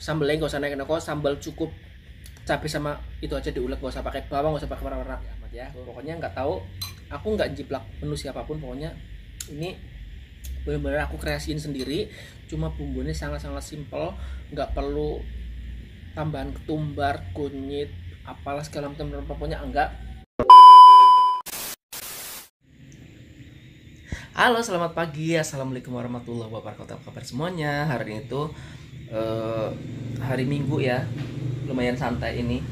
sambelnya nggak usah naik kok, sambal cukup cabai sama itu aja diulek, nggak usah pakai bawang, nggak usah pakai warna-warna ya. Pokoknya nggak tahu, aku nggak jiplak menu siapapun, pokoknya ini benar-benar aku kreasiin sendiri. Cuma bumbunya sangat-sangat simple, nggak perlu tambahan ketumbar, kunyit, apalah segala macam, pokoknya enggak. Halo, selamat pagi, assalamualaikum warahmatullahi wabarakatuh. Apa kabar semuanya? Hari ini tuh hari Minggu ya, lumayan santai ini.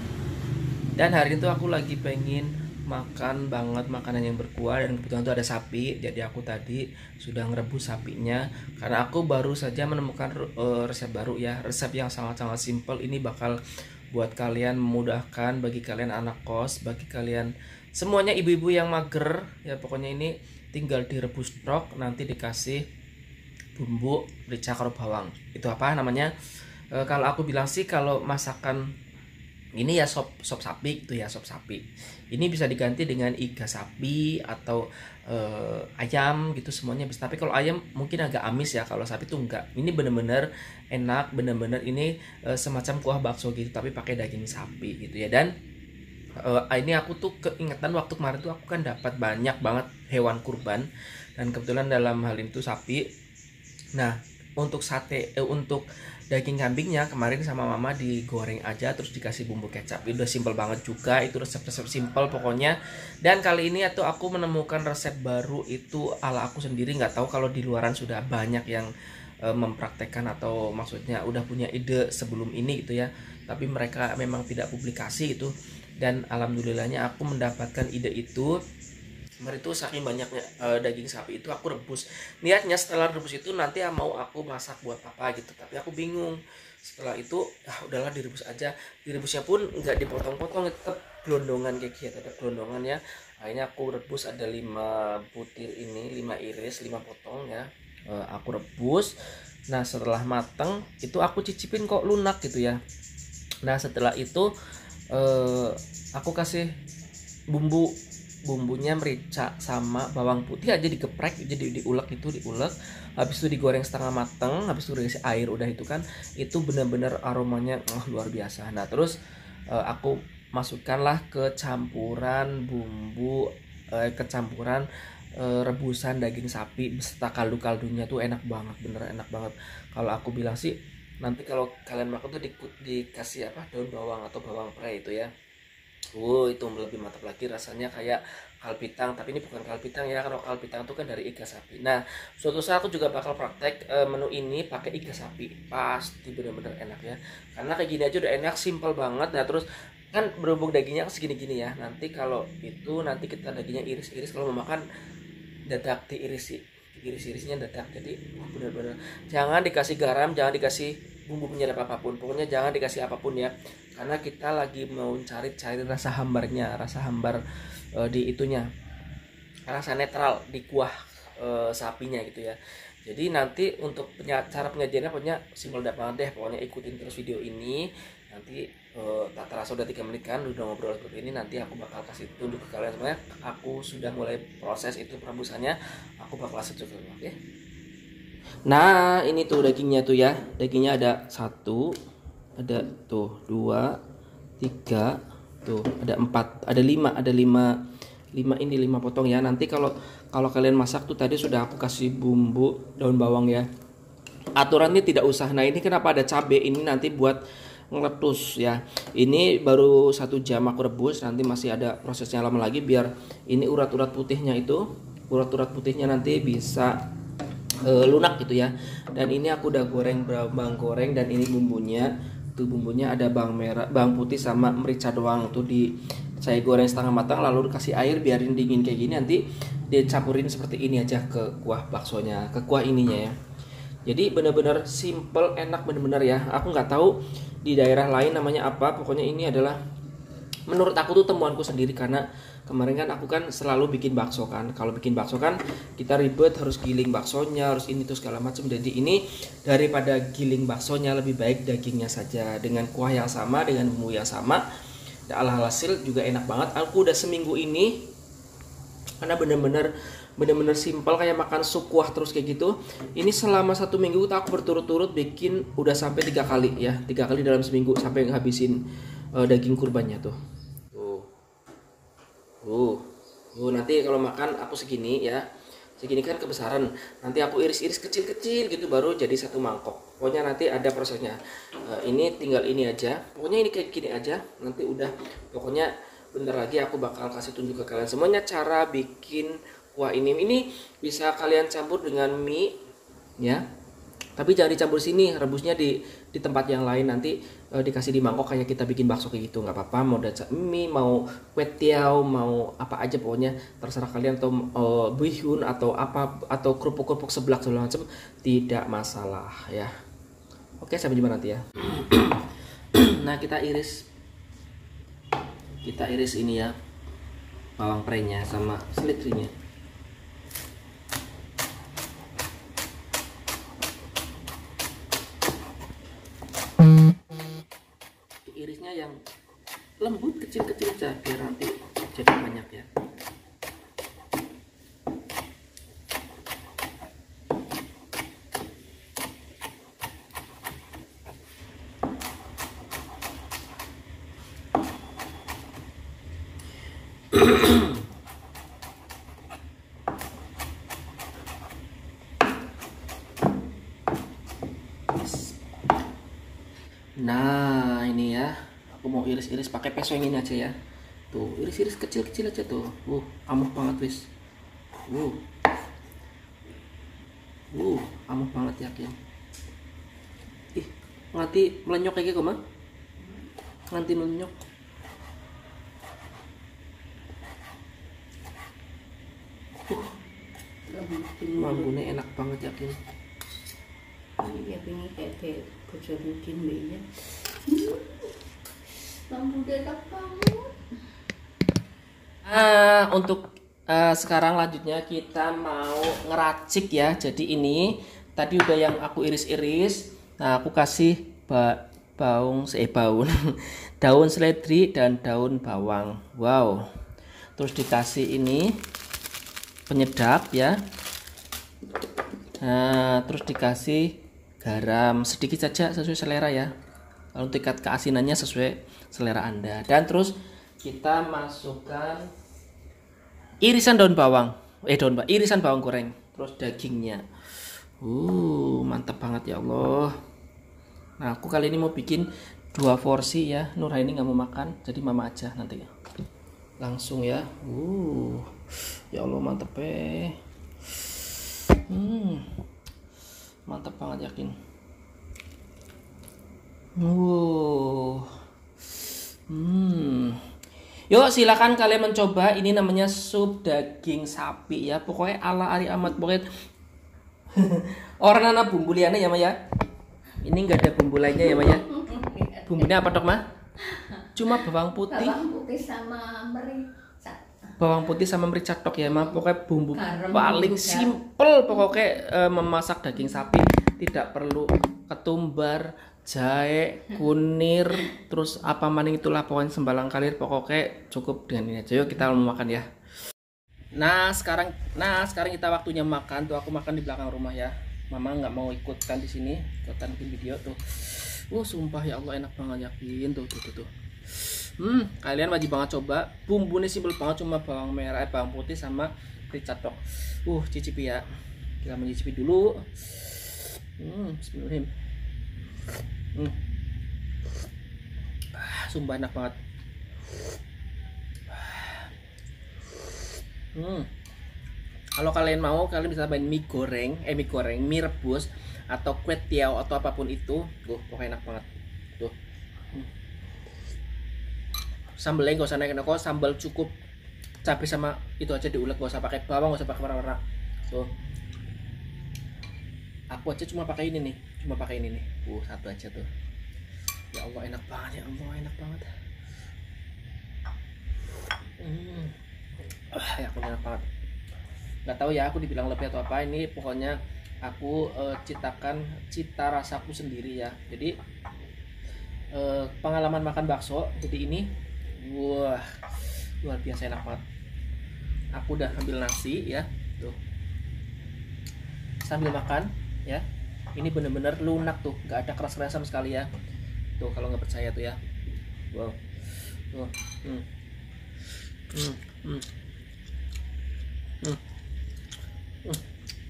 Dan hari itu aku lagi pengen makan banget makanan yang berkuah, dan kebetulan tuh ada sapi. Jadi aku tadi sudah ngerebus sapinya karena aku baru saja menemukan resep baru ya, resep yang sangat-sangat simple. Ini bakal buat kalian, memudahkan bagi kalian anak kos, bagi kalian semuanya ibu-ibu yang mager ya. Pokoknya ini tinggal direbus trok, nanti dikasih bumbu merica karo bawang. Itu apa namanya? Kalau aku bilang sih, kalau masakan ini ya sop sapi gitu ya, sop sapi. Ini bisa diganti dengan iga sapi atau ayam gitu, semuanya bisa. Tapi kalau ayam mungkin agak amis ya, kalau sapi tuh enggak. Ini bener-bener enak, bener-bener ini semacam kuah bakso gitu, tapi pakai daging sapi gitu ya. Dan ini aku tuh keingetan waktu kemarin tuh aku kan dapat banyak banget hewan kurban, dan kebetulan dalam hal itu sapi. Nah, untuk sate untuk daging kambingnya kemarin sama mama digoreng aja, terus dikasih bumbu kecap. Itu udah simple banget juga, itu resep-resep simple pokoknya. Dan kali ini tuh aku menemukan resep baru itu ala aku sendiri. Nggak tahu kalau di luaran sudah banyak yang mempraktekkan atau maksudnya udah punya ide sebelum ini gitu ya, tapi mereka memang tidak publikasi itu. Dan alhamdulillahnya aku mendapatkan ide itu. Kemarin itu saking banyaknya daging sapi itu aku rebus. Niatnya setelah rebus itu nanti mau aku masak buat apa gitu, tapi aku bingung. Setelah itu udahlah direbus aja. Direbusnya pun nggak dipotong-potong, tetap gelondongan kayak gitu, ada gelondongan ya. Akhirnya aku rebus ada 5 butir ini, 5 iris, 5 potong ya. Aku rebus. Nah, setelah mateng itu aku cicipin kok lunak gitu ya. Nah, setelah itu aku kasih bumbunya merica sama bawang putih aja, digeprek, jadi diulek, itu diulek, habis itu digoreng setengah mateng, habis itu dikasih air, udah itu kan, itu benar-benar aromanya luar biasa. Nah, terus aku masukkanlah ke campuran bumbu, rebusan daging sapi beserta kaldu-kaldunya, tuh enak banget, bener enak banget. Kalau aku bilang sih, nanti kalau kalian makan tuh dikasih apa, daun bawang atau bawang pre itu ya. Itu lebih mantap lagi, rasanya kayak kalpitang, tapi ini bukan kalpitang ya. Kalau kalpitang itu kan dari iga sapi. Nah, suatu saat aku juga bakal praktek menu ini pakai iga sapi. Pasti bener-bener enak ya. Karena kayak gini aja udah enak, simple banget. Nah, terus kan berhubung dagingnya segini-gini ya. Nanti kalau itu, nanti kita dagingnya iris-iris, kalau mau makan dadak diiris sih. Iris-irisnya dadak, jadi bener-bener jangan dikasih garam, jangan dikasih bumbu penyedap apapun, pokoknya jangan dikasih apapun ya, karena kita lagi mau cari rasa hambarnya, rasa hambar di itunya, rasa netral di kuah sapinya gitu ya. Jadi nanti untuk cara penyajiannya pokoknya simpel banget deh, pokoknya ikutin terus video ini. Nanti tak terasa udah 3 menit kan udah ngobrol seperti ini. Nanti aku bakal kasih tunjuk ke kalian semuanya. Aku sudah mulai proses itu perebusannya, aku bakal kasih tunjuk, oke? Nah, ini tuh dagingnya tuh ya. Dagingnya ada 1, ada tuh 2, 3, tuh ada 4, ada 5, ada 5 ini 5 potong ya. Nanti kalau kalian masak tuh tadi sudah aku kasih bumbu daun bawang ya. Aturannya tidak usah. Nah, ini kenapa ada cabai ini, nanti buat ngeletus ya. Ini baru 1 jam aku rebus, nanti masih ada prosesnya lama lagi biar ini urat-urat putihnya nanti bisa lunak gitu ya. Dan ini aku udah goreng bawang goreng, dan ini bumbunya. Tuh bumbunya ada bawang merah, bawang putih sama merica doang. Tuh saya goreng setengah matang, lalu kasih air, biarin dingin kayak gini, nanti dicampurin seperti ini aja ke kuah baksonya, ke kuah ininya ya. Jadi bener-bener simple, enak bener-bener ya. Aku nggak tahu di daerah lain namanya apa, pokoknya ini adalah menurut aku tuh temuanku sendiri. Karena kemarin kan aku kan selalu bikin bakso kan. Kalau bikin bakso kan kita ribet, harus giling baksonya, harus ini tuh segala macam. Jadi ini daripada giling baksonya, lebih baik dagingnya saja dengan kuah yang sama, dengan bumbu yang sama. Dan alhasil juga enak banget. Aku udah seminggu ini karena bener-bener bener-bener simpel kayak makan sup kuah terus kayak gitu. Ini selama 1 minggu aku berturut-turut bikin udah sampai 3 kali ya, 3 kali dalam seminggu sampai ngabisin daging kurbannya tuh. Nanti kalau makan aku segini ya, segini kan kebesaran, nanti aku iris-iris kecil-kecil gitu baru jadi 1 mangkok. Pokoknya nanti ada prosesnya. Ini tinggal ini aja, pokoknya ini kayak gini aja, nanti udah. Pokoknya bentar lagi aku bakal kasih tunjuk ke kalian semuanya cara bikin kuah ini. Ini bisa kalian campur dengan mie ya, tapi jangan dicampur sini, rebusnya di tempat yang lain, nanti dikasih di mangkok kayak kita bikin bakso kayak gitu, nggak apa-apa. Mau mie, mau kue tiaw, mau apa aja pokoknya terserah kalian, atau bihun atau apa, atau kerupuk-kerupuk seblak segala macam, tidak masalah ya. Oke, sampai jumpa nanti ya. Nah, kita iris ini ya, bawang prenya sama seledrinya. Irisnya yang lembut, kecil-kecil aja biar nanti jadi banyak ya. Nah ini ya, aku mau iris-iris pakai peso yang ini aja ya. Tuh iris-iris kecil-kecil aja tuh. Ampuh banget wis. Ampuh banget yakin. Ih, nganti melenyok kayak gitu mah. Nganti melenyok. Mambune enak banget yakin. Ini pengen kayak bocor rutin ya. Lampu enak banget. Untuk sekarang lanjutnya kita mau ngeracik ya. Jadi ini tadi udah yang aku iris-iris. Nah, aku kasih daun seledri dan daun bawang. Wow. Terus dikasih ini penyedap ya. Nah, terus dikasih garam sedikit saja sesuai selera ya. Kalau tingkat keasinannya sesuai selera Anda. Dan terus kita masukkan irisan irisan bawang goreng, terus dagingnya. Mantap banget ya Allah. Nah, aku kali ini mau bikin 2 porsi ya. Nurhaini nggak mau makan, jadi mama aja nanti. Langsung ya. Ya Allah mantep mantap banget yakin. Yuk silakan kalian mencoba. Ini namanya sup daging sapi ya. Pokoknya ala Ari Ahmad. Pokoknya orang anak bumbu liane ya Maya. Ini nggak ada bumbu lainnya ya Maya. Bumbunya apa dok mah? Cuma bawang putih. Bawang putih sama merica tok ya mah. Pokoknya bumbu paling simple. Pokoknya memasak daging sapi tidak perlu ketumbar, jahe, kunir, terus apa maning itulah pokoknya sembalang kalir. Pokoknya cukup dengan ini aja. Yuk kita mau makan ya. Nah sekarang kita waktunya makan. Tuh aku makan di belakang rumah ya. Mama nggak mau ikutkan di sini, ikutan bikin video tuh. Sumpah ya Allah enak banget yakin tuh. Kalian wajib banget coba. Bumbunya simpel banget, cuma bawang merah, bawang putih sama merica tok. Cicipi ya. Kita mencicipi dulu. Bismillahirrahmanirrahim. Sumpah enak banget. Kalau kalian mau, kalian bisa tambahin mie goreng, mie rebus atau kue tiaw atau apapun itu. Pokoknya enak banget. Tuh. Sambelnya gak usah naik kok, sambal cukup cabai sama itu aja diulek, gak usah pakai bawang, gak usah pakai warna-warna. Tuh. Aku aja cuma pakai ini nih, satu aja tuh. Ya Allah enak banget ya Allah, enak banget. Ya aku enak banget. Nggak tahu ya aku dibilang lebih atau apa, ini pokoknya aku citakan cita rasaku sendiri ya. Jadi pengalaman makan bakso jadi ini luar biasa enak banget. Aku udah ambil nasi ya, Tuh. Sambil makan ya. Ini bener-bener lunak tuh, nggak ada keras-keras sama sekali ya. Tuh kalau nggak percaya tuh ya. Wow. Tuh. Hmm. Hmm. Hmm. Hmm. Hmm.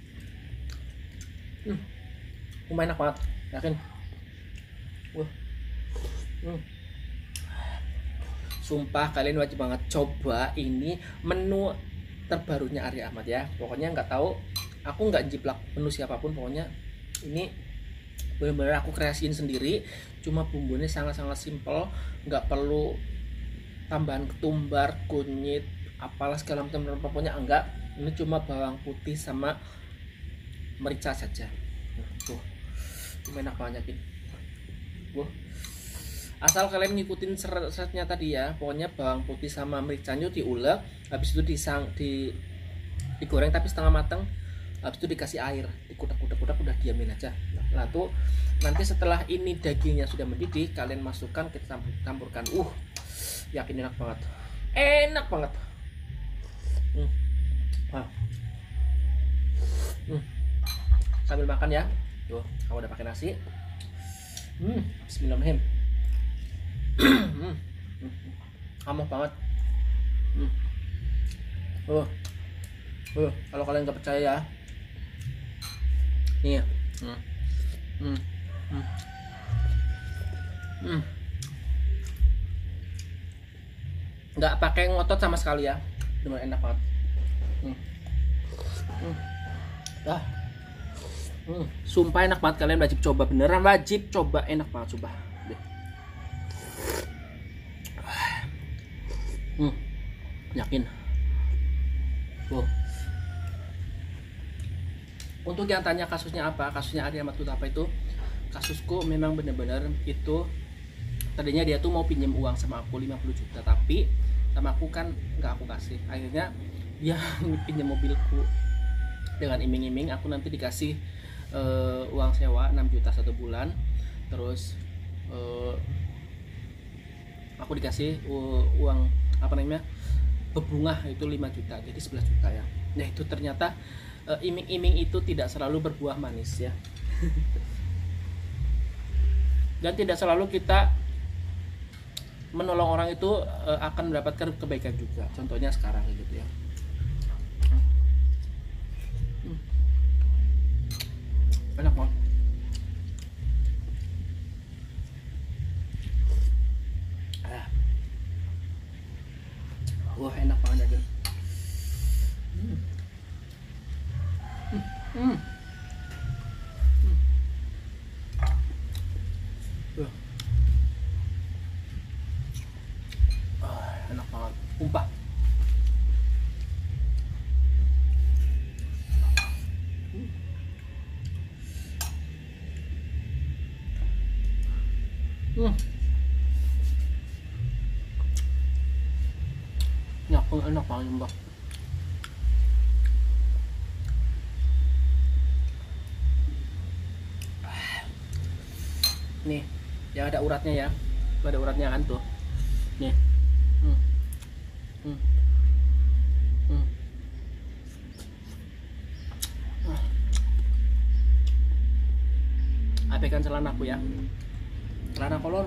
Enak banget, yakin. Wah. Hmm. Sumpah kalian wajib banget coba ini menu terbarunya Arya Ahmad ya. Pokoknya nggak tahu, aku nggak jiplak menu siapapun, pokoknya ini benar-benar aku kreasiin sendiri. Cuma bumbunya sangat-sangat simple, nggak perlu tambahan ketumbar, kunyit, apalah segala macam, pokoknya enggak. Ini cuma bawang putih sama merica saja. Tuh, enak banget yakin. Wah. Asal kalian ngikutin seretnya tadi ya, pokoknya bawang putih sama mericanya diulek, habis itu digoreng tapi setengah matang, habis itu dikasih air, dikudak udah diamin aja. Nah tuh nanti setelah ini dagingnya sudah mendidih, kalian masukkan, kita campurkan. Yakin enak banget. Sambil makan ya. Tuh, kamu udah pakai nasi. Bismillahirrahmanirrahim. Amoh banget. Kalau kalian nggak percaya ya, nih ya. Nggak pakai ngotot sama sekali ya, benar enak banget. Sumpah enak banget, kalian wajib coba, beneran wajib coba, enak banget, coba. Yakin. Untuk yang tanya kasusnya apa, kasusnya Arya Ahmad apa itu, kasusku memang bener-bener itu tadinya dia tuh mau pinjam uang sama aku 50 juta, tapi sama aku kan nggak aku kasih. Akhirnya dia pinjam mobilku dengan iming-iming aku nanti dikasih uang sewa 6 juta 1 bulan, terus aku dikasih uang apa namanya bebungah itu 5 juta, jadi 11 juta ya. Nah itu ternyata iming-iming itu tidak selalu berbuah manis ya. Dan tidak selalu kita menolong orang itu akan mendapatkan kebaikan juga. Contohnya sekarang gitu ya. Enak banget. Wah enak banget aja. Enak banget, tumpah. Enak banget mbak. Nih, yang ada uratnya ya, ada uratnya kan tuh. Nih. Abaikan celanaku ya, celana kolor.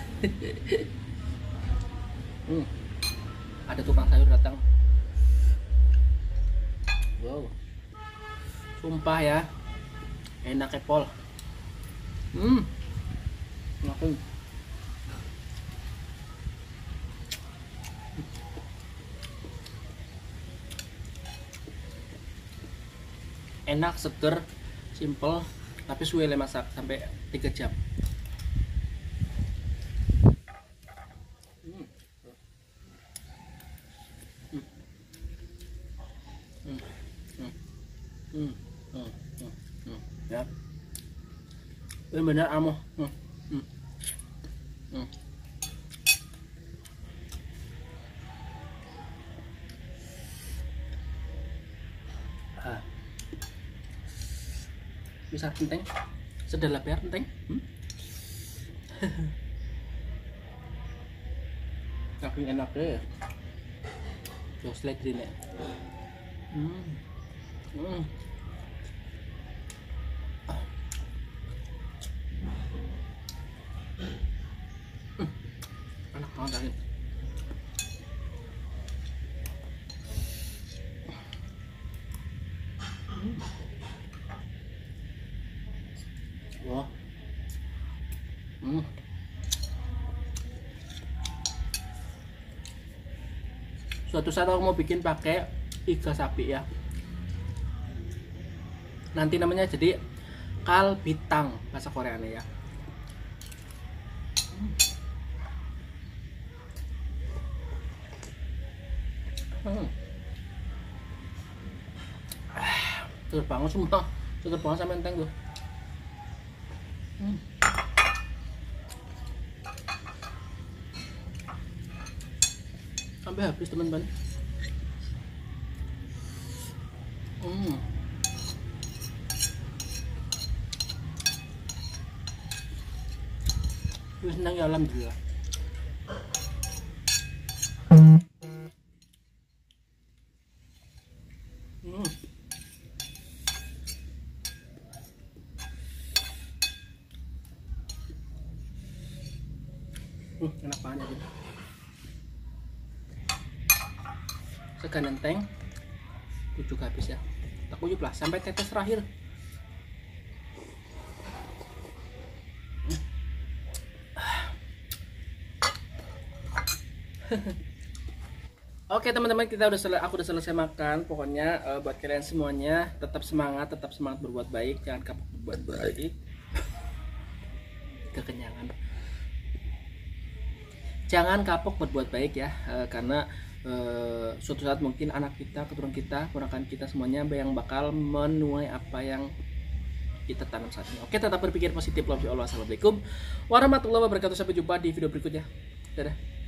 Ada tukang sayur datang. Wow, sumpah ya, enak epol. Enak. Enak, seger, simple, tapi suwe le masak sampai 3 jam. Ya, benar-benar amoh. Bisa penting sedalap ya penting. Tapi enak deh. Yo slide ini. Hmm. Enak banget tadi. Wah. Suatu saat aku mau bikin pakai iga sapi ya. Nanti namanya jadi kalbitang bahasa Koreanya ya. Seger banget semua. Seger banget sama enteng tuh. Sampai habis teman-teman. Gue senang ya alhamdulillah. Enak banget ya. Segan enteng. Kucuk habis ya. Tak kuyup lah sampai tetes terakhir. Oke teman-teman, aku udah selesai makan. Pokoknya buat kalian semuanya tetap semangat berbuat baik, jangan kapok berbuat baik. Kekenyangan. Jangan kapok berbuat baik ya, karena suatu saat mungkin anak kita, keturunan kita, ponakan kita semuanya yang bakal menuai apa yang kita tanam saat ini. Oke, tetap berpikir positif. Love you all. Wassalamualaikum warahmatullahi wabarakatuh. Sampai jumpa di video berikutnya. Dadah.